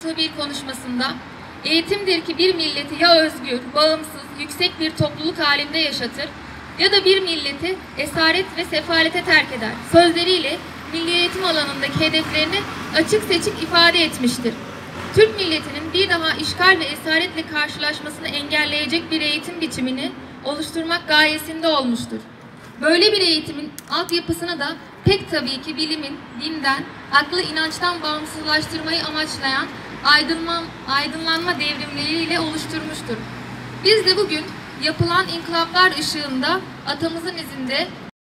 bir konuşmasında eğitimdir ki bir milleti ya özgür, bağımsız, yüksek bir topluluk halinde yaşatır ya da bir milleti esaret ve sefalete terk eder sözleriyle milli eğitim alanındaki hedeflerini açık seçik ifade etmiştir. Türk milletinin bir daha işgal ve esaretle karşılaşmasını engelleyecek bir eğitim biçimini oluşturmak gayesinde olmuştur. Böyle bir eğitimin altyapısını da pek tabii ki bilimin, dinden, aklı inançtan bağımsızlaştırmayı amaçlayan aydınlanma devrimleriyle oluşturmuştur. Biz de bugün yapılan inkılaplar ışığında atamızın izinde